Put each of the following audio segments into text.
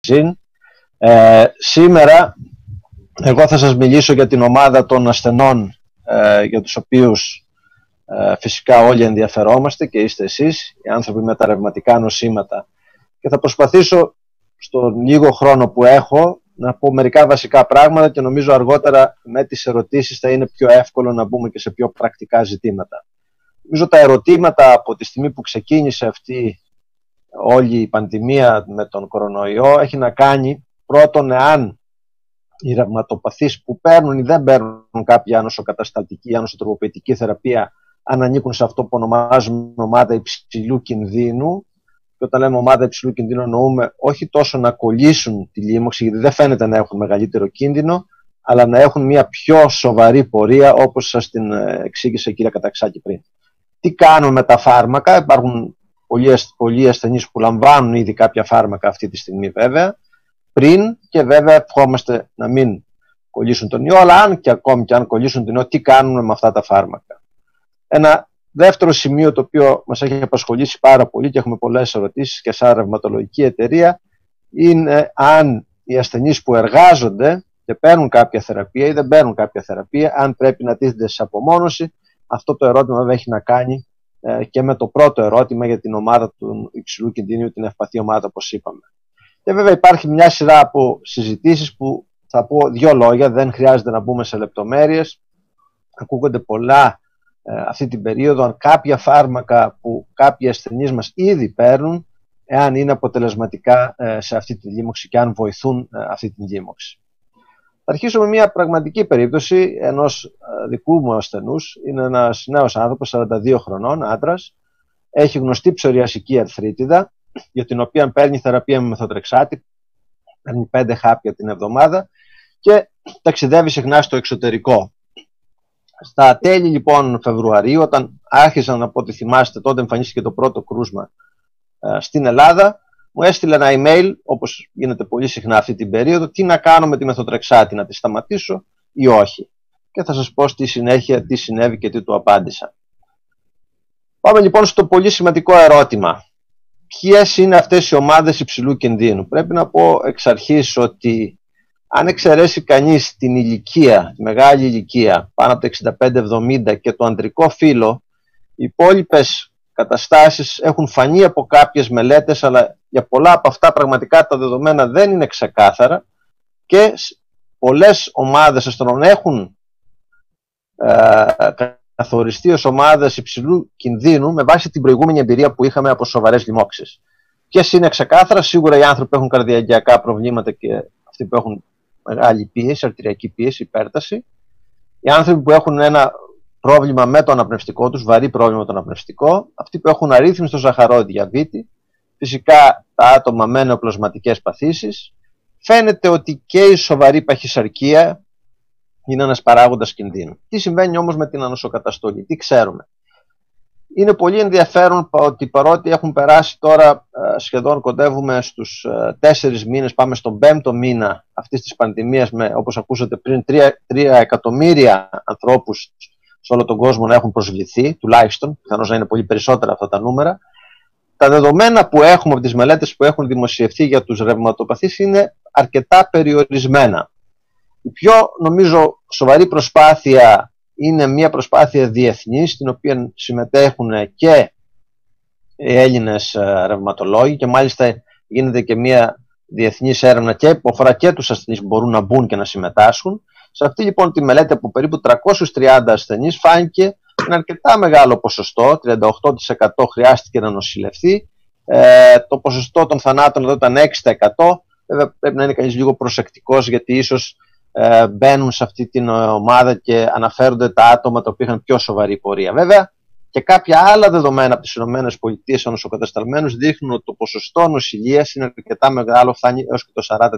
Σήμερα εγώ θα σας μιλήσω για την ομάδα των ασθενών για τους οποίους φυσικά όλοι ενδιαφερόμαστε και είστε εσείς, οι άνθρωποι με τα ρευματικά νοσήματα, και θα προσπαθήσω στον λίγο χρόνο που έχω να πω μερικά βασικά πράγματα και νομίζω αργότερα με τις ερωτήσεις θα είναι πιο εύκολο να μπούμε και σε πιο πρακτικά ζητήματα. Νομίζω τα ερωτήματα από τη στιγμή που ξεκίνησε αυτή όλη η πανδημία με τον κορονοϊό έχει να κάνει πρώτον εάν οι ρευματοπαθείς που παίρνουν ή δεν παίρνουν κάποια ανοσοκαταστατική ή ανοσοτροποποιητική θεραπεία αν ανήκουν σε αυτό που ονομάζουμε ομάδα υψηλού κινδύνου. Και όταν λέμε ομάδα υψηλού κινδύνου εννοούμε όχι τόσο να κολλήσουν τη λίμωξη, γιατί δεν φαίνεται να έχουν μεγαλύτερο κίνδυνο, αλλά να έχουν μια πιο σοβαρή πορεία, όπως σας την εξήγησε η κυρία Καταξάκη πριν. Τι κάνουν με τα φάρμακα? Υπάρχουν πολλοί ασθενείς που λαμβάνουν ήδη κάποια φάρμακα αυτή τη στιγμή βέβαια, πριν, και βέβαια ευχόμαστε να μην κολλήσουν τον ιό, αλλά αν και ακόμη και αν κολλήσουν τον ιό, τι κάνουν με αυτά τα φάρμακα? Ένα δεύτερο σημείο το οποίο μας έχει απασχολήσει πάρα πολύ και έχουμε πολλές ερωτήσεις και σαν ρευματολογική εταιρεία είναι αν οι ασθενείς που εργάζονται και παίρνουν κάποια θεραπεία ή δεν παίρνουν κάποια θεραπεία, αν πρέπει να τίθενται σε απομόνωση. Αυτό το ερώτημα βέβαια έχει να κάνει και με το πρώτο ερώτημα για την ομάδα του υψηλού κινδύνου, την ευπαθή ομάδα όπως είπαμε. Και βέβαια υπάρχει μια σειρά από συζητήσεις που θα πω δύο λόγια, δεν χρειάζεται να μπούμε σε λεπτομέρειες. Ακούγονται πολλά αυτή την περίοδο αν κάποια φάρμακα που κάποιοι ασθενείς μας ήδη παίρνουν, εάν είναι αποτελεσματικά σε αυτή τη λίμωξη και αν βοηθούν αυτή τη λίμωξη. Θα αρχίσω με μια πραγματική περίπτωση ενός δικού μου ασθενούς. Είναι ένας νέος άνθρωπος, 42 χρονών, άντρας, έχει γνωστή ψωριασική αρθρίτιδα, για την οποία παίρνει θεραπεία με μεθοτρεξάτη, παίρνει 5 χάπια την εβδομάδα και ταξιδεύει συχνά στο εξωτερικό. Στα τέλη λοιπόν Φεβρουαρίου, όταν άρχισαν, από ό,τι θυμάστε, τότε εμφανίστηκε το πρώτο κρούσμα στην Ελλάδα, μου έστειλε ένα email, όπως γίνεται πολύ συχνά αυτή την περίοδο, τι να κάνω με τη μεθοτρεξάτη, να τη σταματήσω ή όχι. Και θα σας πω στη συνέχεια τι συνέβη και τι του απάντησα. Πάμε λοιπόν στο πολύ σημαντικό ερώτημα. Ποιες είναι αυτές οι ομάδες υψηλού κινδύνου? Πρέπει να πω εξ αρχής ότι αν εξαιρέσει κανείς την ηλικία, τη μεγάλη ηλικία, πάνω από τα 65-70 και το ανδρικό φύλο, οι υπόλοιπες καταστάσεις έχουν φανεί από κάποιες μελέτες, αλλά για πολλά από αυτά πραγματικά τα δεδομένα δεν είναι ξεκάθαρα και πολλές ομάδες ασθενών έχουν καθοριστεί ως ομάδες υψηλού κινδύνου με βάση την προηγούμενη εμπειρία που είχαμε από σοβαρές λοιμώξεις. Ποιες είναι ξεκάθαρα? Σίγουρα οι άνθρωποι που έχουν καρδιαγγειακά προβλήματα και αυτοί που έχουν μεγάλη πίεση, αρτηριακή πίεση, υπέρταση. Οι άνθρωποι που έχουν ένα πρόβλημα με το αναπνευστικό τους, βαρύ πρόβλημα με το αναπνευστικό. Αυτοί που έχουν αρρύθμιστο ζαχαρό διαβήτη. Φυσικά τα άτομα με νεοπλασματικές παθήσεις. Φαίνεται ότι και η σοβαρή παχυσαρκία είναι ένας παράγοντας κινδύνου. Τι συμβαίνει όμως με την ανοσοκαταστολή? Τι ξέρουμε? Είναι πολύ ενδιαφέρον ότι παρότι έχουν περάσει τώρα σχεδόν, κοντεύουμε στους 4 μήνες, πάμε στον 5ο μήνα αυτής της πανδημίας, με, όπως ακούσατε πριν, 3 εκατομμύρια ανθρώπους σε όλο τον κόσμο να έχουν προσβληθεί, τουλάχιστον, πιθανώς να είναι πολύ περισσότερα αυτά τα νούμερα. Τα δεδομένα που έχουμε από τις μελέτες που έχουν δημοσιευθεί για τους ρευματοπαθείς είναι αρκετά περιορισμένα. Η πιο, νομίζω, σοβαρή προσπάθεια είναι μια προσπάθεια διεθνής, στην οποία συμμετέχουν και οι Έλληνες ρευματολόγοι και μάλιστα γίνεται και μια διεθνής έρευνα και που αφορά και τους ασθενείς που μπορούν να μπουν και να συμμετάσχουν. Σε αυτή λοιπόν τη μελέτη από περίπου 330 ασθενείς φάνηκε ένα αρκετά μεγάλο ποσοστό, 38% χρειάστηκε να νοσηλευθεί. Το ποσοστό των θανάτων εδώ ήταν 6%. Βέβαια πρέπει να είναι κανείς λίγο προσεκτικός, γιατί ίσως μπαίνουν σε αυτή την ομάδα και αναφέρονται τα άτομα τα οποία είχαν πιο σοβαρή πορεία. Βέβαια και κάποια άλλα δεδομένα από τις ΗΠΑ σε νοσοκατασταλμένους δείχνουν ότι το ποσοστό νοσηλείας είναι αρκετά μεγάλο, φτάνει έως και το 40%.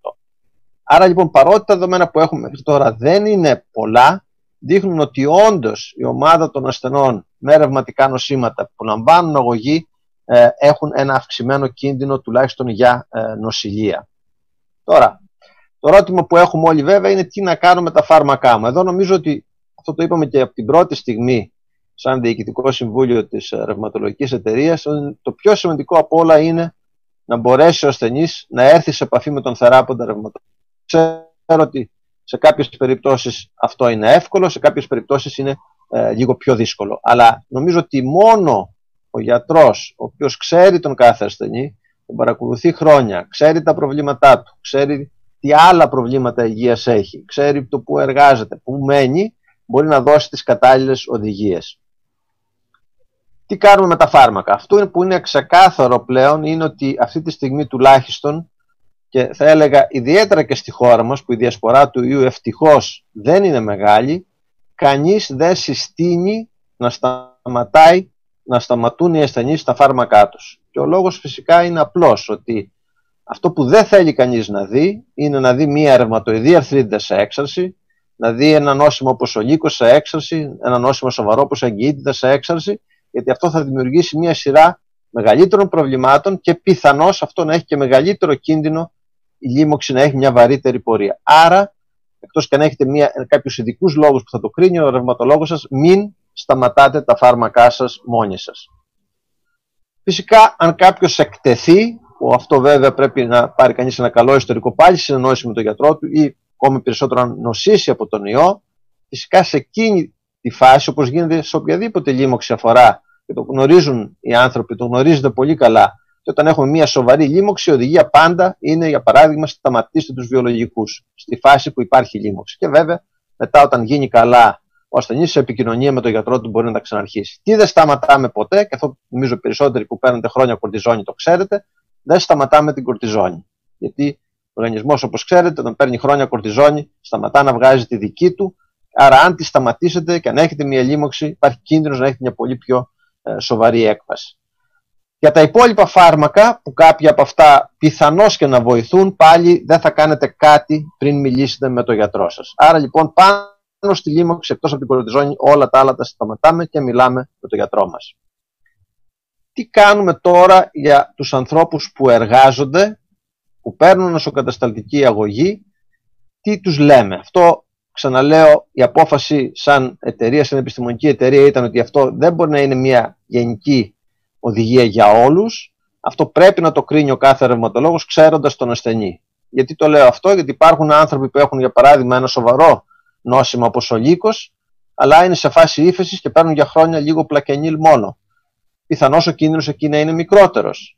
Άρα λοιπόν, παρότι τα δεδομένα που έχουμε μέχρι τώρα δεν είναι πολλά, δείχνουν ότι όντως η ομάδα των ασθενών με ρευματικά νοσήματα που λαμβάνουν αγωγή έχουν ένα αυξημένο κίνδυνο τουλάχιστον για νοσηλεία. Τώρα, το ερώτημα που έχουμε όλοι βέβαια είναι τι να κάνουμε με τα φάρμακά μου. Εδώ νομίζω ότι αυτό το είπαμε και από την πρώτη στιγμή σαν Διοικητικό Συμβούλιο της Ρευματολογικής Εταιρείας, το πιο σημαντικό από όλα είναι να μπορέσει ο ασθενής να έρθει σε επαφή με τον θεράποντα ρευματολόγο. Ξέρω ότι σε κάποιες περιπτώσεις αυτό είναι εύκολο, σε κάποιες περιπτώσεις είναι λίγο πιο δύσκολο. Αλλά νομίζω ότι μόνο ο γιατρός, ο οποίος ξέρει τον κάθε ασθενή, τον παρακολουθεί χρόνια, ξέρει τα προβλήματά του, ξέρει τι άλλα προβλήματα υγείας έχει, ξέρει το που εργάζεται, που μένει, μπορεί να δώσει τις κατάλληλες οδηγίες. Τι κάνουμε με τα φάρμακα? Αυτό που είναι ξεκάθαρο πλέον είναι ότι αυτή τη στιγμή τουλάχιστον, και θα έλεγα ιδιαίτερα και στη χώρα μας, που η διασπορά του ιού ευτυχώς δεν είναι μεγάλη, κανείς δεν συστήνει να σταματούν οι ασθενείς τα φάρμακά τους. Και ο λόγος φυσικά είναι απλός, ότι αυτό που δεν θέλει κανείς να δει είναι να δει μια ρευματοειδή αρθρίτιδα σε έξαρση, να δει ένα νόσημα όπως ο λύκος σε έξαρση, ένα νόσημα σοβαρό όπως η αγκιήτιδα σε έξαρση, γιατί αυτό θα δημιουργήσει μια σειρά μεγαλύτερων προβλημάτων και πιθανώς αυτό να έχει και μεγαλύτερο κίνδυνο η λίμωξη να έχει μια βαρύτερη πορεία. Άρα, εκτός και αν έχετε κάποιους ειδικούς λόγους που θα το κρίνει ο ρευματολόγος σας, μην σταματάτε τα φάρμακά σας μόνοι σας. Φυσικά, αν κάποιος εκτεθεί, που αυτό βέβαια πρέπει να πάρει κανείς ένα καλό ιστορικό, πάλι συνεννόηση με τον γιατρό του ή ακόμη περισσότερο αν νοσήσει από τον ιό, φυσικά σε εκείνη τη φάση, όπως γίνεται σε οποιαδήποτε λίμωξη αφορά, και το γνωρίζουν οι άνθρωποι, το γνωρίζετε πολύ καλά, και όταν έχουμε μια σοβαρή λίμωξη, η οδηγία πάντα είναι, για παράδειγμα, σταματήστε τους βιολογικούς στη φάση που υπάρχει λίμωξη. Και βέβαια, μετά, όταν γίνει καλά ο ασθενής, σε επικοινωνία με τον γιατρό του μπορεί να τα ξαναρχίσει. Τι δεν σταματάμε ποτέ, και αυτό νομίζω περισσότεροι που παίρνετε χρόνια κορτιζόνη το ξέρετε, δεν σταματάμε την κορτιζόνη. Γιατί ο οργανισμός, όπως ξέρετε, όταν παίρνει χρόνια κορτιζόνη, σταματά να βγάζει τη δική του. Άρα, αν τη σταματήσετε και αν έχετε μια λίμωξη, υπάρχει κίνδυνος να έχετε μια πολύ πιο σοβαρή έκβαση. Για τα υπόλοιπα φάρμακα, που κάποια από αυτά πιθανώς και να βοηθούν, πάλι δεν θα κάνετε κάτι πριν μιλήσετε με τον γιατρό σας. Άρα λοιπόν, πάνω στη λίμωξη, εκτός από την κορτιζόνη, όλα τα άλλα τα σταματάμε και μιλάμε με τον γιατρό μας. Τι κάνουμε τώρα για τους ανθρώπους που εργάζονται, που παίρνουν νοσοκατασταλτική αγωγή, τι τους λέμε? Αυτό, ξαναλέω, η απόφαση σαν εταιρεία, σαν επιστημονική εταιρεία ήταν ότι αυτό δεν μπορεί να είναι μια γενική οδηγία για όλους. Αυτό πρέπει να το κρίνει ο κάθε ρευματολόγος ξέροντας τον ασθενή. Γιατί το λέω αυτό? Γιατί υπάρχουν άνθρωποι που έχουν, για παράδειγμα, ένα σοβαρό νόσημα όπως ο λύκος, αλλά είναι σε φάση ύφεσης και παίρνουν για χρόνια λίγο πλακενίλ μόνο. Πιθανώς ο κίνδυνος εκεί να είναι μικρότερος.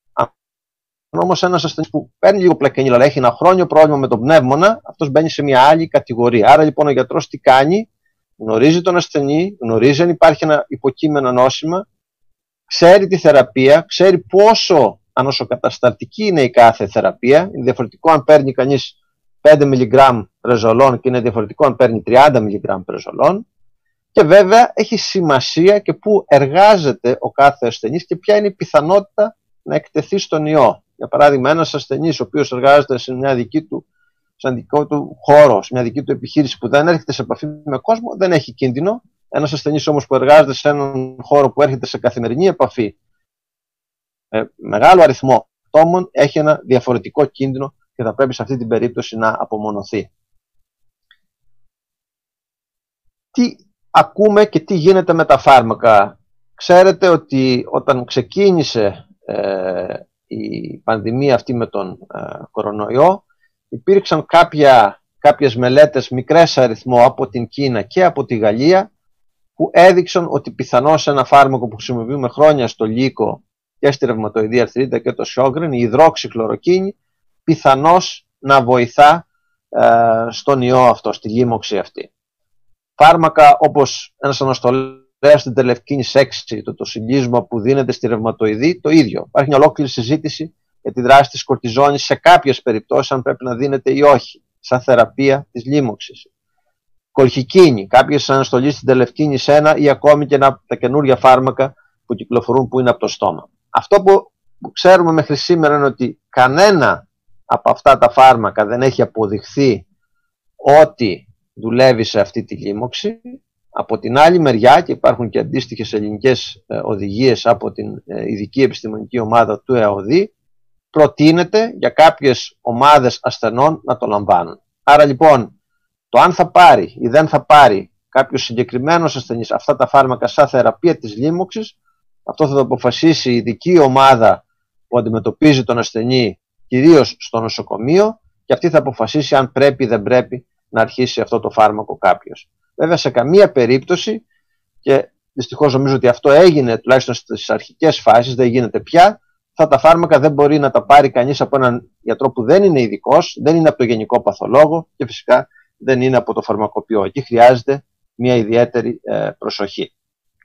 Αν όμως ένας ασθενής που παίρνει λίγο πλακενίλ, αλλά έχει ένα χρόνιο πρόβλημα με τον πνεύμονα, αυτός μπαίνει σε μια άλλη κατηγορία. Άρα λοιπόν ο γιατρός τι κάνει? Γνωρίζει τον ασθενή, γνωρίζει αν υπάρχει ένα υποκείμενο νόσημα, ξέρει τη θεραπεία, ξέρει πόσο ανοσοκατασταλτική είναι η κάθε θεραπεία. Είναι διαφορετικό αν παίρνει κανείς 5 μιλιγκράμμ πρεζολών και είναι διαφορετικό αν παίρνει 30 μιλιγκράμμ πρεζολών. Και βέβαια έχει σημασία και πού εργάζεται ο κάθε ασθενής και ποια είναι η πιθανότητα να εκτεθεί στον ιό. Για παράδειγμα, ένας ασθενής ο οποίος εργάζεται σε ένα δικό του χώρο, σε μια δική του επιχείρηση που δεν έρχεται σε επαφή με κόσμο, δεν έχει κίνδυνο. Ένας ασθενής όμως που εργάζεται σε έναν χώρο που έρχεται σε καθημερινή επαφή με μεγάλο αριθμό ατόμων, έχει ένα διαφορετικό κίνδυνο και θα πρέπει σε αυτή την περίπτωση να απομονωθεί. Τι ακούμε και τι γίνεται με τα φάρμακα? Ξέρετε ότι όταν ξεκίνησε η πανδημία αυτή με τον κορονοϊό, υπήρξαν κάποιες μελέτες μικρές αριθμό από την Κίνα και από τη Γαλλία που έδειξαν ότι πιθανώς ένα φάρμακο που χρησιμοποιούμε χρόνια στο λύκο και στη ρευματοειδή αρθρίτιδα και το Sjögren, η υδρόξυκλωροκίνη, πιθανώς να βοηθά στον ιό αυτό, στη λίμωξη αυτή. Φάρμακα όπως ένας αναστολέας στην τελευκίνη 6, το τοσιλίσμα που δίνεται στη ρευματοειδή, το ίδιο. Υπάρχει μια ολόκληρη συζήτηση για τη δράση της κορτιζόνης σε κάποιες περιπτώσεις, αν πρέπει να δίνεται ή όχι, σαν θεραπεία της λίμωξης. Κολχικίνη, κάποιες αναστολές στην τελευκίνη 1 ή ακόμη και τα καινούργια φάρμακα που κυκλοφορούν που είναι από το στόμα. Αυτό που ξέρουμε μέχρι σήμερα είναι ότι κανένα από αυτά τα φάρμακα δεν έχει αποδειχθεί ότι δουλεύει σε αυτή τη λίμωξη. Από την άλλη μεριά, και υπάρχουν και αντίστοιχες ελληνικές οδηγίες από την ειδική επιστημονική ομάδα του ΕΑΟΔΗ, προτείνεται για κάποιες ομάδες ασθενών να το λαμβάνουν. Άρα λοιπόν, το αν θα πάρει ή δεν θα πάρει κάποιος συγκεκριμένος ασθενής αυτά τα φάρμακα σαν θεραπεία της λίμωξης, αυτό θα το αποφασίσει η ειδική ομάδα που αντιμετωπίζει τον ασθενή κυρίως στο νοσοκομείο και αυτή θα αποφασίσει αν πρέπει ή δεν πρέπει να αρχίσει αυτό το φάρμακο κάποιος. Βέβαια σε καμία περίπτωση, και δυστυχώς νομίζω ότι αυτό έγινε τουλάχιστον στις αρχικές φάσεις, δεν γίνεται πια, αυτά τα φάρμακα δεν μπορεί να τα πάρει κανείς από έναν γιατρό που δεν είναι ειδικός, δεν είναι από το γενικό παθολόγο και φυσικά δεν είναι από το φαρμακοποιό. Εκεί χρειάζεται μια ιδιαίτερη προσοχή.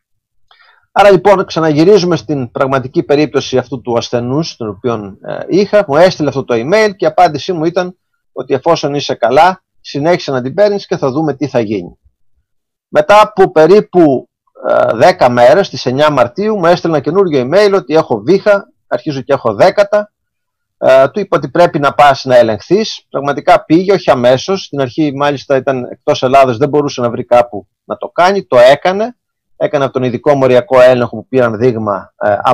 Άρα λοιπόν ξαναγυρίζουμε στην πραγματική περίπτωση αυτού του ασθενούς τον οποίο είχα, μου έστειλε αυτό το email και η απάντησή μου ήταν ότι εφόσον είσαι καλά συνέχισε να την παίρνεις και θα δούμε τι θα γίνει. Μετά από περίπου 10 μέρες, στις 9 Μαρτίου, μου έστειλε ένα καινούριο email ότι έχω βήχα, αρχίζω και έχω 10. Του είπα ότι πρέπει να πας να ελεγχθείς. Πραγματικά πήγε, όχι αμέσως. Στην αρχή μάλιστα ήταν εκτός Ελλάδος, δεν μπορούσε να βρει κάπου να το κάνει. Το έκανε. Έκανε από τον ειδικό μοριακό έλεγχο που πήραν δείγμα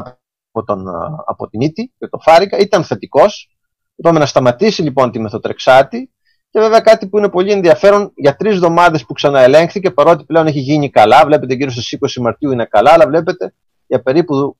από την ίτη και το φάρικα. Ήταν θετικός. Είπαμε να σταματήσει λοιπόν τη μεθοτρεξάτη. Και βέβαια κάτι που είναι πολύ ενδιαφέρον, για 3 εβδομάδες που ξαναελέγχθηκε, παρότι πλέον έχει γίνει καλά, βλέπετε γύρω στις 20 Μαρτίου είναι καλά, αλλά βλέπετε για περίπου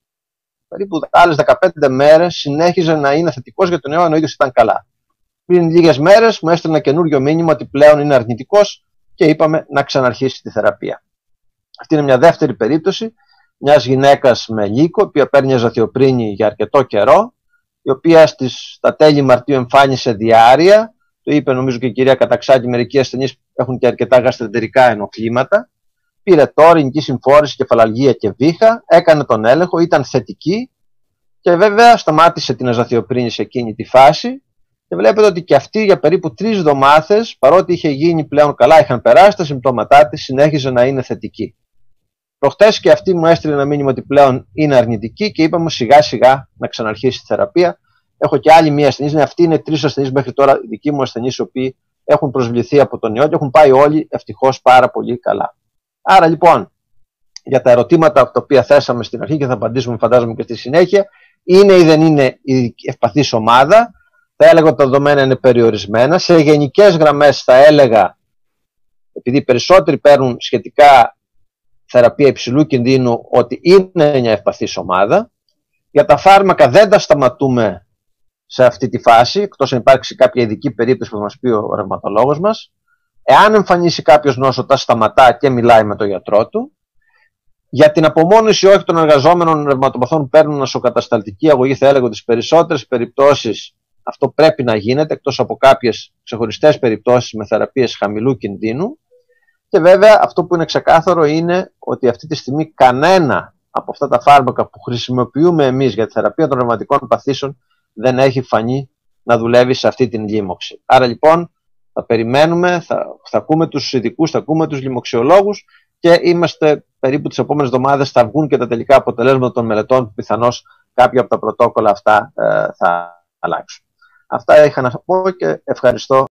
άλλες 15 μέρες συνέχιζε να είναι θετικός για τον ιό, ενώ ο ίδιος ήταν καλά. Πριν λίγες μέρες μου έστειλε ένα καινούριο μήνυμα ότι πλέον είναι αρνητικός και είπαμε να ξαναρχίσει τη θεραπεία. Αυτή είναι μια δεύτερη περίπτωση μιας γυναίκας με λύκο, η οποία παίρνει αζαθιοπρίνη για αρκετό καιρό, η οποία στα τέλη Μαρτίου εμφάνισε διάρρεια. Το είπε νομίζω και η κυρία Καταξάκη, μερικοί ασθενείς έχουν και αρκετά γαστρεντερικά ενοχλήματα. Πήρε τόρινική συμφόρηση, κεφαλαλγία και βήχα, έκανε τον έλεγχο, ήταν θετική και βέβαια σταμάτησε την αζαθιοπρίνη σε εκείνη τη φάση. Και βλέπετε ότι και αυτή για περίπου 3 εβδομάδες, παρότι είχε γίνει πλέον καλά, είχαν περάσει τα συμπτώματά της, συνέχιζε να είναι θετική. Προχτές και αυτή μου έστειλε ένα μήνυμα ότι πλέον είναι αρνητική και είπαμε σιγά σιγά να ξαναρχίσει τη θεραπεία. Έχω και άλλη μία ασθενή. Αυτοί είναι 3 ασθενείς μέχρι τώρα, οι δικοί μου ασθενείς, οι οποίοι έχουν προσβληθεί από τον ιό και έχουν πάει όλοι ευτυχώς πάρα πολύ καλά. Άρα λοιπόν, για τα ερωτήματα τα οποία θέσαμε στην αρχή και θα απαντήσουμε φαντάζομαι και στη συνέχεια, είναι ή δεν είναι η ευπαθής ομάδα, θα έλεγα ότι τα δεδομένα είναι περιορισμένα. Σε γενικές γραμμές θα έλεγα, επειδή περισσότεροι παίρνουν σχετικά θεραπεία υψηλού κινδύνου, ότι είναι μια ευπαθής ομάδα. Για τα φάρμακα δεν τα σταματούμε σε αυτή τη φάση, εκτός αν υπάρξει κάποια ειδική περίπτωση που θα μας πει ο ρευματολόγος μας. Εάν εμφανίσει κάποιος νόσο, τα σταματά και μιλάει με τον γιατρό του. Για την απομόνωση όχι των εργαζόμενων ρευματοπαθών που παίρνουν νοσοκατασταλτική αγωγή, θα έλεγα ότι στις περισσότερες περιπτώσεις αυτό πρέπει να γίνεται, εκτός από κάποιες ξεχωριστές περιπτώσεις με θεραπείες χαμηλού κινδύνου. Και βέβαια αυτό που είναι ξεκάθαρο είναι ότι αυτή τη στιγμή κανένα από αυτά τα φάρμακα που χρησιμοποιούμε εμείς για τη θεραπεία των ρευματικών παθήσεων δεν έχει φανεί να δουλεύει σε αυτή την λίμωξη. Άρα λοιπόν θα περιμένουμε, θα ακούμε τους ειδικούς, θα ακούμε τους λοιμοξιολόγους και είμαστε περίπου τις επόμενες εβδομάδες θα βγουν και τα τελικά αποτελέσματα των μελετών που πιθανώς κάποια από τα πρωτόκολλα αυτά θα αλλάξουν. Αυτά είχα να πω και ευχαριστώ.